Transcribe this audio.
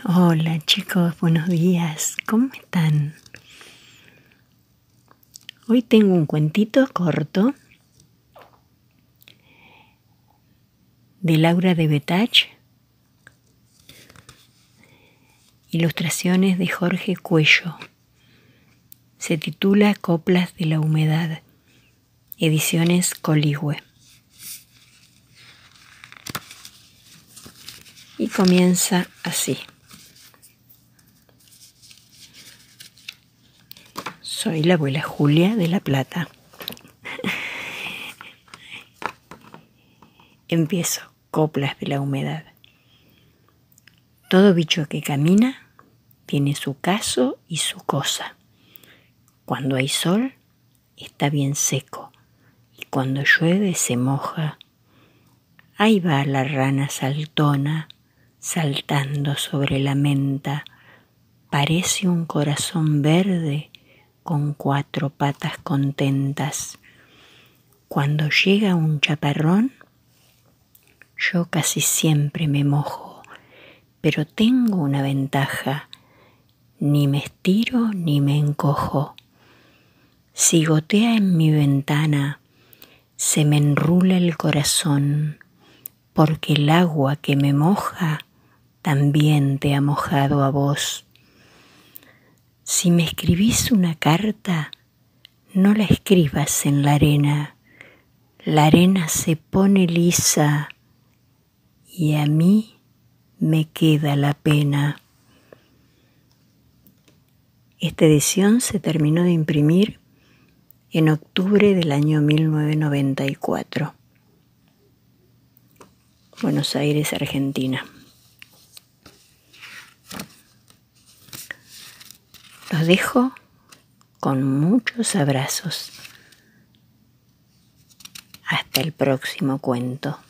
Hola chicos, buenos días, ¿cómo están? Hoy tengo un cuentito corto de Laura de Betach, ilustraciones de Jorge Cuello. Se titula Coplas de la Humedad, ediciones Coligüe. Y comienza así. Soy la abuela Julia de La Plata. Empiezo. Coplas de la humedad. Todo bicho que camina tiene su caso y su cosa. Cuando hay sol está bien seco y cuando llueve se moja. Ahí va la rana saltona saltando sobre la menta. Parece un corazón verde con 4 patas contentas. Cuando llega un chaparrón, yo casi siempre me mojo, pero tengo una ventaja, ni me estiro ni me encojo. Si gotea en mi ventana, se me enrula el corazón, porque el agua que me moja también te ha mojado a vos. Si me escribís una carta, no la escribas en la arena se pone lisa y a mí me queda la pena. Esta edición se terminó de imprimir en octubre del año 1994. Buenos Aires, Argentina. Los dejo con muchos abrazos. Hasta el próximo cuento.